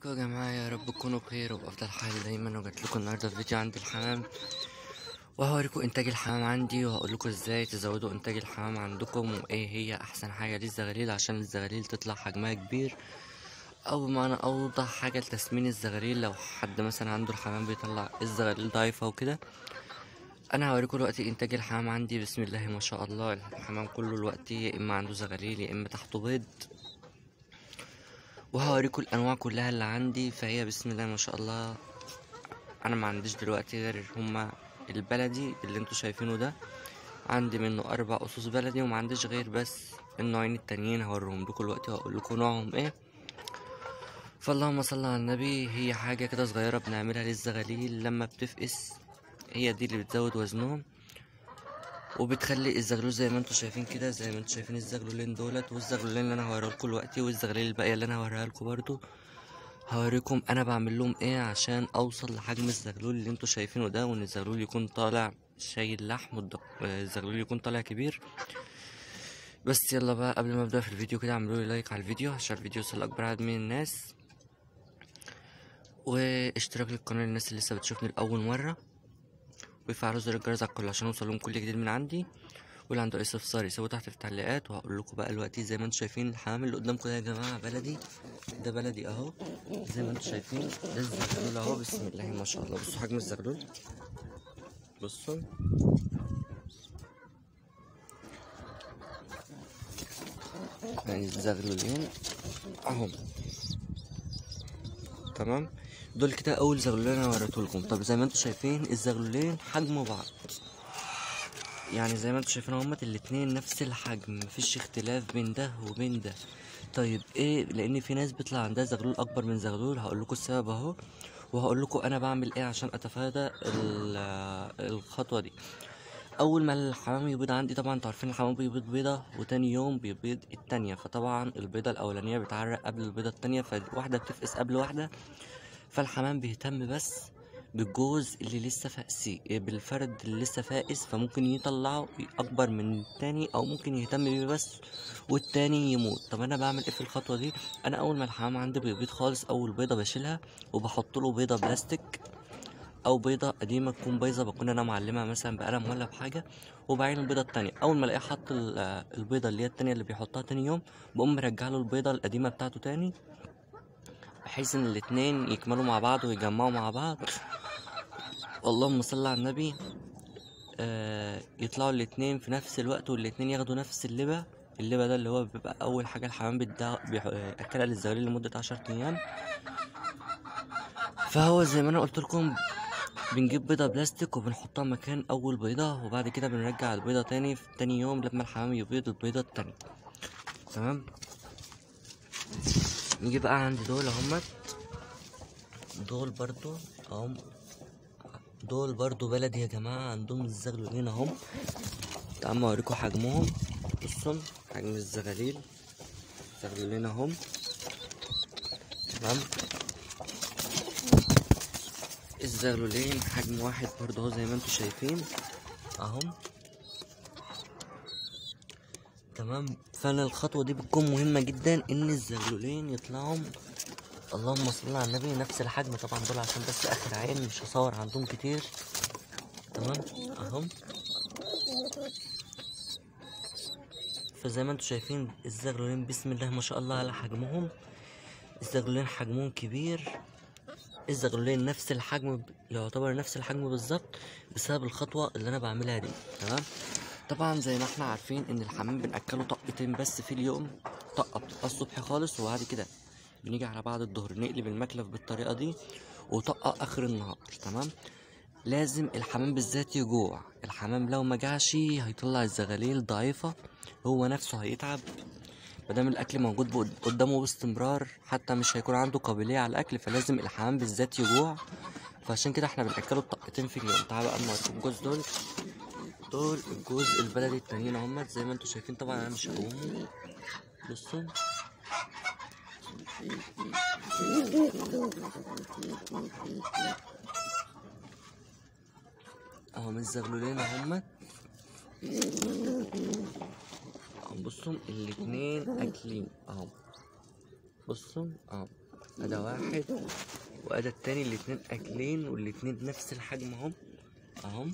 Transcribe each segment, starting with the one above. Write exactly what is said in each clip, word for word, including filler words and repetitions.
عليكم يا جماعة، يا رب تكونوا بخير وبأفضل حال دايما. وجات لكم النهاردة في فيديو عند الحمام، وهوريكم انتاج الحمام عندي، وهقول لكم ازاي تزودوا انتاج الحمام عندكم، وايه هي احسن حاجة للزغاليل عشان الزغاليل تطلع حجمها كبير، او بمعنى اوضح حاجة لتسمين الزغاليل. لو حد مثلا عنده الحمام بيطلع الزغاليل ضعيفة وكده، انا هوريكم دلوقتي انتاج الحمام عندي. بسم الله ما شاء الله، الحمام كله دلوقتي يا اما عنده زغاليل يا اما تحته بيض، وهوريكم الانواع كلها اللي عندي. فهي بسم الله ما شاء الله، انا ما عنديش دلوقتي غير هما البلدي اللي انتوا شايفينه ده، عندي منه اربع اسوس بلدي، وما عنديش غير بس النوعين التانيين هوريهم لكم دلوقتي وهقول لكم نوعهم ايه. فاللهم صل على النبي. هي حاجه كده صغيره بنعملها للزغاليل لما بتفقس، هي دي اللي بتزود وزنهم وبتخلي الزغلول زي ما انتوا شايفين كده، زي ما انتوا شايفين الزغلولين دولت والزغلولين اللي انا هوريها لكم دلوقتي، والزغاليل الباقيه اللي انا هوريها لكم برضو. هوريكم انا بعمل لهم ايه عشان اوصل لحجم الزغلول اللي انتوا شايفينه ده، وان الزغلول يكون طالع شايل لحم، والد- الزغلول يكون طالع كبير. بس يلا بقى، قبل ما ابدا في الفيديو كده اعملوا لي لايك على الفيديو عشان الفيديو يوصل لاكبر عدد من الناس، واشتراك للقناه للناس اللي لسه بتشوفني لاول مره، ويفعلوا زر الجرس على الكل عشان يوصلهم كل جديد من عندي. واللي عنده اي استفسار يسيبه تحت في التعليقات. وهقول لكم بقى دلوقتي، زي ما انتم شايفين الحمام اللي قدامكم ده يا جماعه بلدي، ده بلدي اهو، زي ما انتم شايفين ده الزغلول اهو. بسم الله ما شاء الله، بصوا حجم الزغلول، بصوا يعني الزغلولين اهو، تمام. دول كده اول زغلولين انا وريتهولكم. طب زي ما انتم شايفين الزغلولين حجم بعض، يعني زي ما انتم شايفين هما الاتنين نفس الحجم، مفيش اختلاف بين ده وبين ده. طيب ايه؟ لان في ناس بيطلع عندها زغلول اكبر من زغلول، هقول لكم السبب اهو، وهقول لكم انا بعمل ايه عشان اتفادى الخطوه دي. اول ما الحمام يبيض عندي، طبعا انتوا عارفين الحمام بيبيض بيضه وتاني يوم بيبيض التانية، فطبعا البيضه الاولانيه بتعرق قبل البيضه التانية، فواحده بتفقس قبل واحده. فالحمام بيهتم بس بالجوز اللي لسه فاقسي، بالفرد اللي لسه فاقس، فممكن يطلعه اكبر من التاني، او ممكن يهتم بيه بس والتاني يموت. طب انا بعمل ايه في الخطوه دي؟ انا اول ما الحمام عندي بيبيض خالص، اول بيضه بشيلها وبحط له بيضه بلاستيك، او بيضه قديمه تكون بايظه بكون انا معلمها مثلا بقلم ولا بحاجه، وبعين البيضه التانية. اول ما الاقيه حط ال- البيضه اللي هي التانية اللي بيحطها تاني يوم، بقوم مرجع له البيضه القديمه بتاعته تاني، بحيث ان الاتنين يكملوا مع بعض ويجمعوا مع بعض. اللهم صل على النبي. آه يطلعوا الاتنين في نفس الوقت، والاتنين ياخدوا نفس اللبة. اللبة ده اللي هو بيبقى اول حاجة الحمام بيأكلها للزغاليل لمدة عشر ايام. فهو زي ما انا قلت لكم، بنجيب بيضة بلاستيك وبنحطها مكان اول بيضة، وبعد كده بنرجع البيضة تاني في تاني يوم لما الحمام يبيض البيضة التانية، تمام. نيجي بقى عند دول اهمت، دول برضو اهم، دول برضو بلدي يا جماعة، عندهم الزغلولين اهم. تعالوا اوريكم حجمهم، بصوا حجم الزغاليل، الزغلولين اهم، تمام. الزغلولين حجم واحد برضو اهو زي ما انتوا شايفين اهم، تمام. فانا الخطوة دي بتكون مهمة جدا ان الزغلولين يطلعوا اللهم صل على النبي نفس الحجم. طبعا دول عشان بس اخر عين مش هصور عندهم كتير، تمام اهم. فزي ما انتوا شايفين الزغلولين بسم الله ما شاء الله على حجمهم، الزغلولين حجمهم كبير، الزغلولين نفس الحجم، يعتبر نفس الحجم بالظبط، بسبب الخطوة اللي انا بعملها دي، تمام. طبعا زي ما احنا عارفين ان الحمام بنأكله طقتين بس في اليوم، طقة بتبقى الصبح خالص، وبعد كده بنيجي على بعد الظهر نقلب المكلف بالطريقة دي، وطقة اخر النهار، تمام. لازم الحمام بالذات يجوع، الحمام لو ما جعش هيطلع الزغاليل ضعيفة، هو نفسه هيتعب مادام الاكل موجود بقد- قدامه باستمرار، حتى مش هيكون عنده قابليه على الاكل. فلازم الحمام بالذات يجوع، فعشان كده احنا بناكله الطقتين في اليوم. تعالوا بقى نوريكم الجوز دول، دول الجوز البلدي التانيين اهمت زي ما انتوا شايفين. طبعا انا مش هقومهم، بصوا اهو من الزغلولين اهمت، اهو بصوا الاتنين اكلين اهو، بصوا اهو ادا واحد وادا التاني، الاتنين اكلين والاتنين نفس الحجم اهم اهم.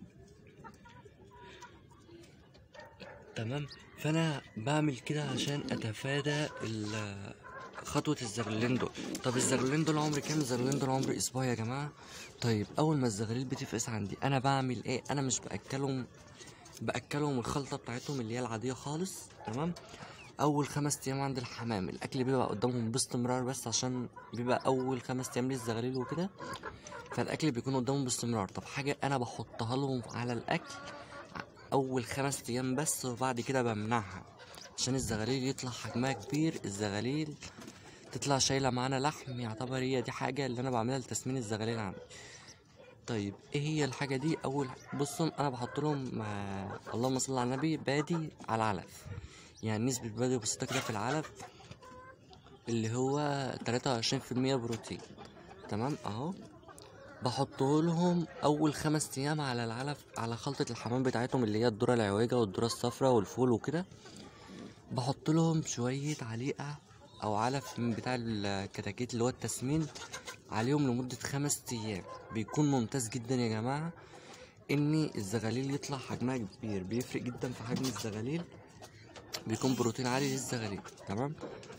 تمام. فانا بعمل كده عشان اتفادى خطوة الزغلولين دول. طب الزغلولين دول عمر كام؟ الزغلولين دول عمر اسبوع يا جماعة. طيب اول ما الزغاليل بتفقس عندي انا بعمل ايه؟ انا مش باكلهم باكلهم الخلطة بتاعتهم اللي هي العادية خالص. تمام. اول خمس ايام عند الحمام الاكل بيبقى قدامهم باستمرار، بس عشان بيبقى اول خمس ايام للزغاليل وكده، فالاكل بيكون قدامهم باستمرار. طب حاجة انا بحطها لهم على الاكل اول خمس ايام بس، وبعد كده بمنعها عشان الزغاليل يطلع حجمها كبير، الزغاليل تطلع شايله معانا لحم، يعتبر هي دي حاجه اللي انا بعملها لتسمين الزغاليل عندي. طيب ايه هي الحاجه دي؟ اول بصوا انا بحط لهم آه اللهم صل على النبي بادي على العلف، يعني نسبه بادي بسيطه كده في العلف اللي هو تلاتة وعشرين في المية بروتين. تمام اهو. بحطه لهم اول خمس ايام على العلف، على خلطه الحمام بتاعتهم اللي هي الذره العويجه والذره الصفراء والفول وكده. بحط لهم شويه عليقه او علف من بتاع الكتاكيت اللي هو التسمين عليهم لمده خمس ايام. بيكون ممتاز جدا يا جماعه ان الزغاليل يطلع حجمها كبير، بيفرق جدا في حجم الزغاليل، بيكون بروتين عالي للزغاليل. تمام.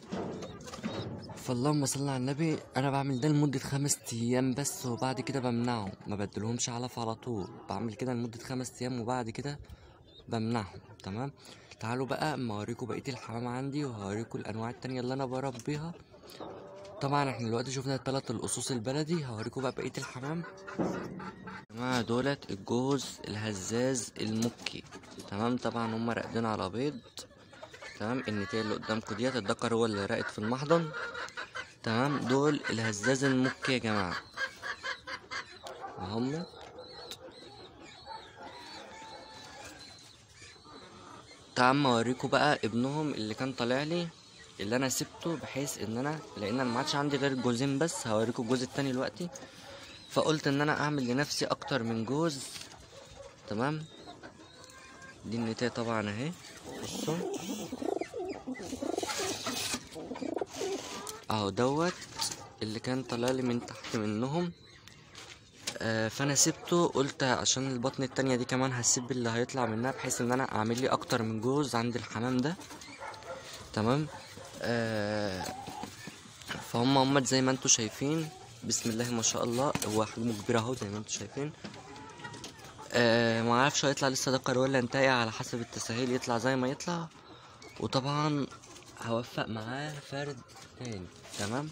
فاللهم صل على النبي انا بعمل ده لمده خمس ايام بس، وبعد كده بمنعهم، ما بدلهمش علف على طول، بعمل كده لمده خمس ايام وبعد كده بمنعهم. تمام. تعالوا بقى اما اوريكم بقيه الحمام عندي، وهوريكم الانواع التانية اللي انا بربيها. طبعا احنا دلوقتي شفنا الثلاث القصوص البلدي، هوريكم بقى بقيه الحمام يا جماعه. دولت الجوز الهزاز المكي. تمام. طبعا هم راقدين على بيض. تمام. النتايه اللي قدامكم ديت الذكر هو اللي راقد في المحضن. تمام. دول الهزاز المكي يا جماعه هم. تعال اوريكم بقى ابنهم اللي كان طالع لي، اللي انا سبته بحيث ان انا لان انا ما عادش عندي غير جوزين بس. هوريكم الجوز التاني دلوقتي، فقلت ان انا اعمل لنفسي اكتر من جوز. تمام. دي النتايه طبعا اهي، بصوا اهو دوت اللي كان طالع لي من تحت منهم. آه فانا سبته، قلت عشان البطن التانية دي كمان هسيب اللي هيطلع منها، بحيث ان انا اعمل لي اكتر من جوز عند الحمام ده. تمام. آه فهم هم زي ما انتوا شايفين، بسم الله ما شاء الله، هو حجمه كبير اهو زي ما انتوا شايفين. آه ما اعرفش هيطلع لسه ذكر ولا انتهي، على حسب التسهيل يطلع زي ما يطلع، وطبعا هوفق معاه فرد تاني. تمام.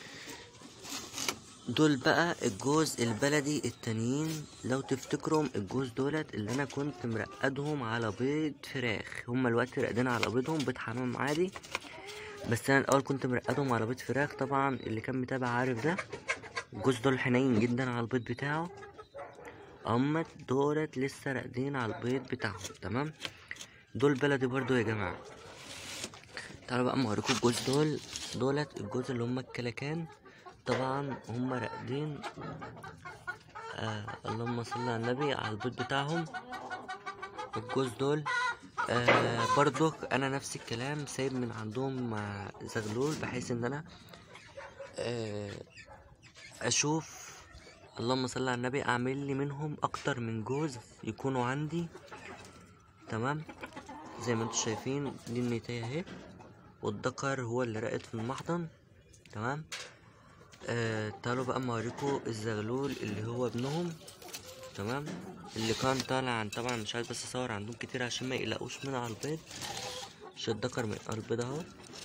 دول بقى الجوز البلدي التانيين، لو تفتكروا الجوز دولت اللي انا كنت مرقدهم على بيض فراخ، هما الوقت راقدين على بيضهم بيض حمام عادي، بس انا الاول كنت مرقدهم على بيض فراخ. طبعا اللي كان متابع عارف ده. الجوز دول حنين جدا على البيض بتاعه، اما دولت لسه راقدين على البيض بتاعهم. تمام. دول بلدي برضو يا جماعه. تعالوا بقى اوريكم الجوز دول. دولت الجوز اللي هما الكلاكان، طبعا هما راقدين آه اللهم صل على النبي على البيض بتاعهم. الجوز دول آه برضو انا نفس الكلام، سايب من عندهم آه زغلول، بحيث ان انا آه اشوف اللهم صل على النبي اعمل لي منهم اكتر من جوز يكونوا عندي. تمام. زي ما انتم شايفين دي النتايه اهي، والذكر هو اللي راقد في المحضن. تمام. آه تعالوا بقى اوريكم الزغلول اللي هو ابنهم. تمام. اللي كان طالع عن طبعا مش عايز بس اصور عندهم كتير عشان ما يقلقوش من على البيض، عشان الذكر من البيض اهو.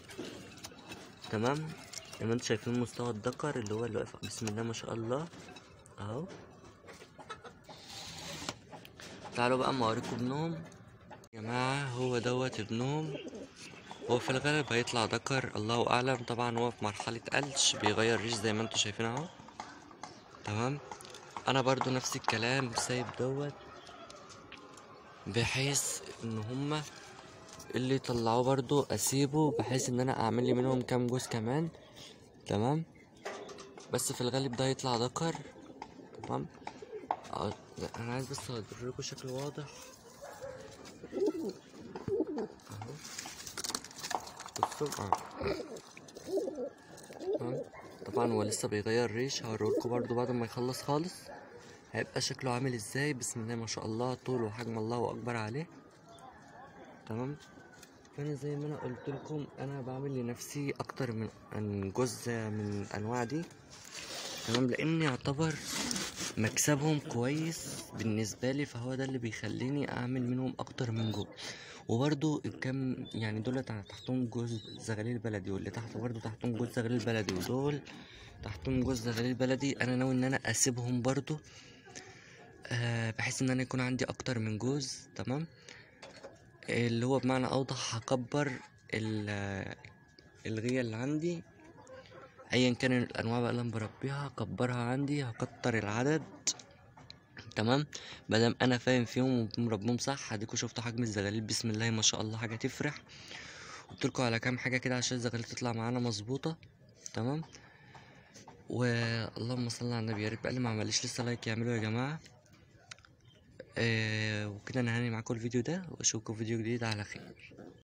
تمام. زي ما انتم شايفين مستوى الذكر اللي هو اللي واقف بسم الله ما شاء الله اهو. تعالوا بقى اوريكم ابنهم يا جماعه. هو دوت ابنهم، هو في الغالب هيطلع ذكر الله اعلم. طبعا هو في مرحله قلش بيغير ريش زي ما انتم شايفين اهو. تمام. انا برضو نفس الكلام سايب دوت، بحيث ان هما اللي يطلعوه برضو اسيبه، بحيث ان انا اعمل لي منهم كام جوز كمان. تمام. بس في الغالب ده يطلع ذكر. تمام. انا عايز بس اوريكم شكل واضح اهو. بصوا اه تمام. طبعا هو لسه بيغير ريش، هوريهولكوا برضو بعد ما يخلص خالص هيبقى شكله عامل ازاي. بسم الله ما شاء الله، طول وحجم الله اكبر عليه. تمام. فانا زي ما انا قلت لكم انا بعمل لنفسي اكتر من من جزء من الانواع دي. تمام. لان يعتبر مكسبهم كويس بالنسبه لي، فهو ده اللي بيخليني اعمل منهم اكتر من جزء. وبرضو الكم يعني دول تحتهم جوز زغاليل بلدي، واللي تحت برضو تحتهم جوز زغاليل بلدي، ودول تحتهم جوز زغاليل بلدي. انا ناوي ان انا اسيبهم برضو أه بحيث ان انا يكون عندي اكتر من جوز. تمام. اللي هو بمعنى اوضح هكبر الغية اللي عندي، ايا كان الانواع بقى اللي انا بربيها هكبرها عندي، هكتر العدد. تمام. مادام انا فاهم فيهم ومربيهم صح. اديكوا شفتوا حجم الزغاليل بسم الله ما شاء الله، حاجه تفرح. قلتلكوا على كام حاجه كده عشان الزغاليل تطلع معانا مظبوطه. تمام. واللهم صل على النبي. يا ريت بقى اللي ما عمليش لسه لايك يعملوا يا جماعه. آه وكده انا هاني معاكم الفيديو ده، واشوفكم فيديو جديد على خير.